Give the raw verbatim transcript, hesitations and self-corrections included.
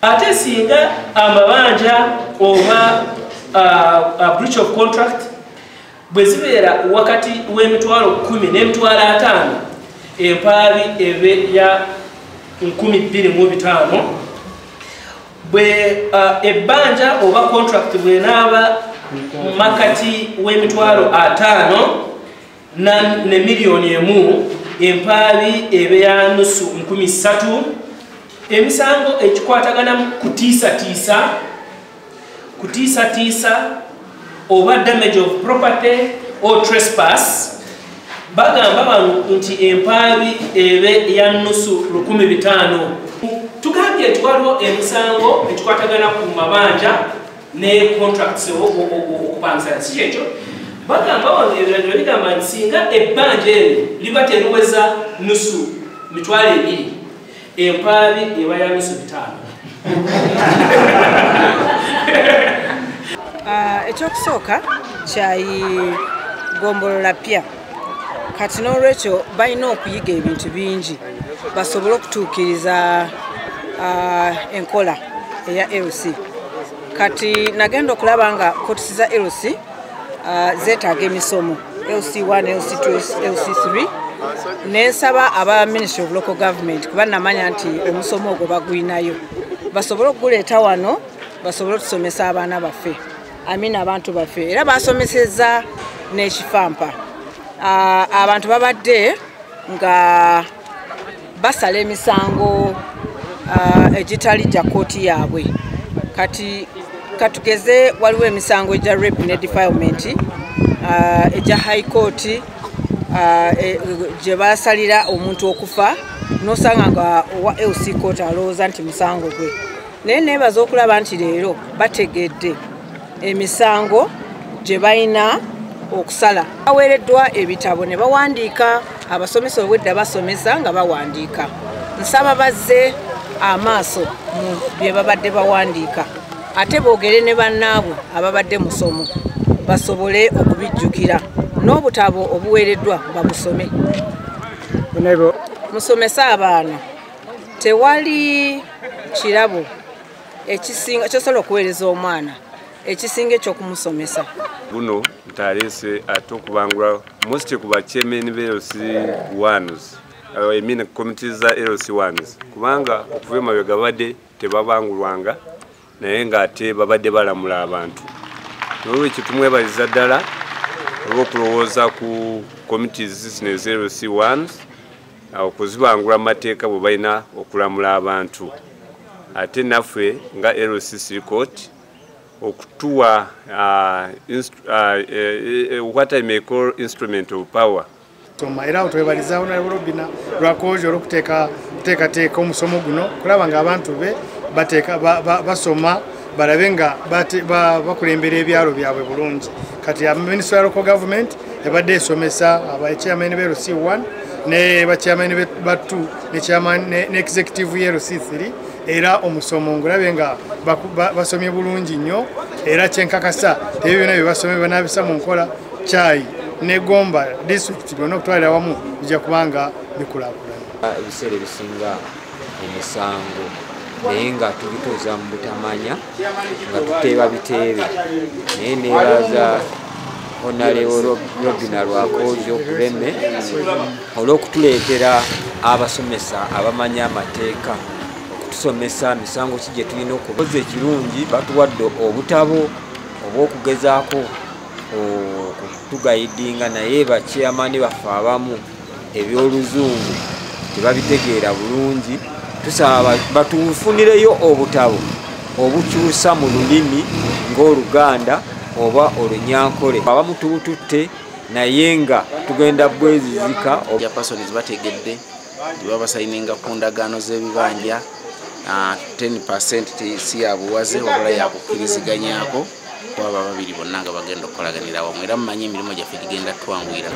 ate singa amabanja oba a breach of contract bwezibeera wakati w'emitwalo kumi n'emitwalo ataano empaabi ebe ya nkumi bbiri mu bitaano bwe ebbanja oba contract bwenaaba makati w'emitwalo ataano ne miliyoni emu empaabi ebe ya nusu nkumi ssatu emisango ekikwatagana kutiisatiisa kutiisatiisa oba damage of property or trespass bagamba bano nti empaabi ebe ya nusu lukumi bitaano. Tugambye nti waliwo emisango ekikwatagana ku mabanja ne contracts okupangisana si ekyo bagamba wano ebiragiro bigamba nti singa ebbanja eryo liba teriweza nusu mitwalo ebiri empaabi eba ya nusu bitaano. Ekyokusooka kyayi gombolola pya kati n'olwekyo balina okuyiga ebintu bingi basobole okutuukiriza enkola eya L C. Kati nagenda okulaba nga kotisi za L C zeetaaga emisomo L C one, L C two, L C three nesaba aba Ministry of Local Government kuba namanya nti omusomo ogwo bagwinayo basobole okuguleeta wano basobole okusomesa abaana baffe amina abantu baffe era basomeseza n'ekifampa abantu babadde nga basala emisango egitali gya kooti yaabwe kati katugeze waliwo emisango egya rape ne defilement egya high court gye basalira omuntu okufa nosanga nga owa L C court alowooza nti musango gwe naye neebaza okulaba nti leero bategedde emisango gye balina okusala baweereddwa ebitabo ne bawandiika abasomesa obwedda basomesa nga bawandiika nsaba bazze amaaso mu bye babadde bawandiika ate boogere ne bannaabwe ababadde musomo basobole okubijjukira n'obutabo obuweereddwa babusome musomesa abaana tewali kirabo ekisinga kyosobola okuweereza omwana ekisinga ekyokumusomesa buno ntalese ate okubangula most kuba chairman be L C ones I mean committees za L C ones kubanga okuva emabega badde tebabangulwanga naye nga ate babadde balamula abantu n'olwekyo tumwebaliza ddala olw'okulowooza ku committees zino eza L C ones okuzibangula amateeka bwe balina okulamula abantu ate naffe nga L C three court okutuwa uh, uh, uh, what I may call instrument of power. Toma era otwebaliza Hon Robina Rwakoojo okuteeka teeka teeka omusomo guno kulaba nga abantu be bateeka basoma balabe nga bakulembera ebyalo byabwe bulungi kati ya Ministry of Local Government ebadde esomesa aba chairman be L C one ne ba chairman ba two ne chairman ne executive ye L C three era omusomo ngulabe nga basomye bulungi nnyo era kyenkakasa ebyo byonna bye basomye banabisa mu nkola chai ne gomba district byonna okutwalira wamu bijja kubanga bikulaakulana. Ebiseera ebisinga emisango naye nga tubituuza mu butamanya nga tuteeba biteebe naye neebaza Hon Robina Rwakoojo kuleme olw'okutuleetera abasomesa abamanya amateeka tusomesa misango ki gye tulina okukoza ekirungi batuwadde obutabo obw'okugezaako okutugayidinga naye bakyamani baffe abamu ebyoluzungu tebabitegeera bulungi tusaba batufunireyo obutabo obukyusa mu lulimi ng'Oluganda oba Olunyankole abamu tubututte naye nga tugenda bwezizika ya persons bategedde baba basayininga ku ndagaano z'ebibanja ten percent si yabuwaze wabula yakukkiriziganyako kuba babiri bonna nga bagenda okukolaganira wamu era mumanyi emirimu gyaffe gigenda twanguyira.